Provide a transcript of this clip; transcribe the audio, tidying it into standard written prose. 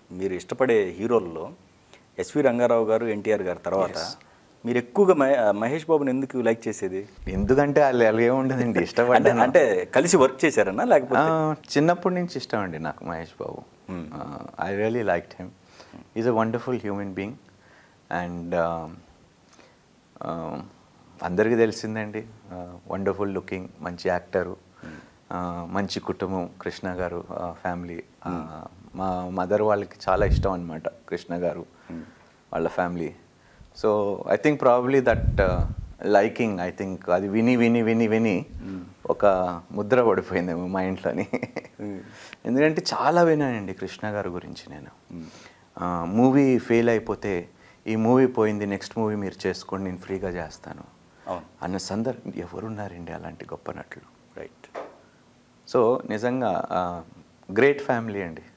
మీరు ఇష్టపడే హీరోల్లో ఎస్వి రంగారావు గారు, ఎన్టీఆర్ గారు తర్వాత మీరు ఎక్కువగా మహేష్ బాబుని ఎందుకు లైక్ చేసేది? ఎందుకంటే వాళ్ళు అలాగే ఉండదండి, ఇష్టపడ్డాను. అంటే కలిసి వర్క్ చేశారన్నా లేకపోతే? చిన్నప్పటి నుంచి ఇష్టం అండి నాకు Mahesh Babu. I really liked him. Is a wonderful human being. And అందరికీ తెలిసిందండి, వండర్ఫుల్ లుకింగ్, మంచి యాక్టరు, మంచి కుటుంబం కృష్ణ గారు ఫ్యామిలీ. మా మదర్ వాళ్ళకి చాలా ఇష్టం అనమాట కృష్ణ గారు వాళ్ళ family. So I think probably that liking, I think అది విని విని విని విని ఒక ముద్ర పడిపోయిందేమో మా ఇంట్లోని. ఎందుకంటే చాలా విన్నానండి కృష్ణ గారి గురించి నేను. మూవీ ఫెయిల్ అయిపోతే ఈ మూవీ పోయింది, నెక్స్ట్ మూవీ మీరు చేసుకోండి, నేను ఫ్రీగా చేస్తాను అన్న సందర్భం ఎవరున్నారండి అలాంటి గొప్ప నటులు. రైట్. సో నిజంగా గ్రేట్ ఫ్యామిలీ అండి.